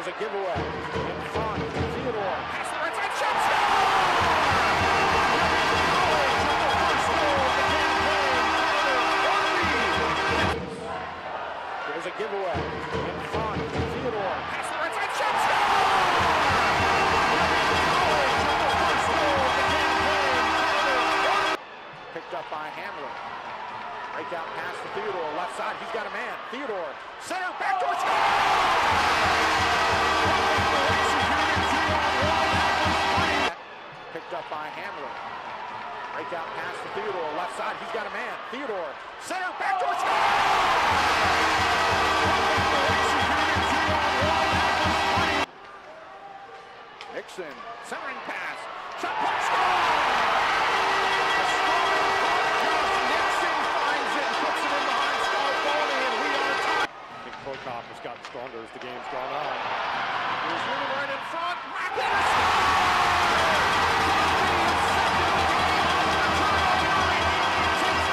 There's a giveaway. In front, Theodore. Pass the right side, shot, There's a giveaway. In front, Theodore. Pass the right side, shot, picked up by Hamler. Right down past to Theodore, left side, he's got a man. Theodore, center, backdoor shot! Picked up by Hamler. Right down past to Theodore, left side, he's got a man. Theodore, center, backdoor shot! Nixon, centering pass, shot, punch, score! Has gotten stronger as the game's gone on.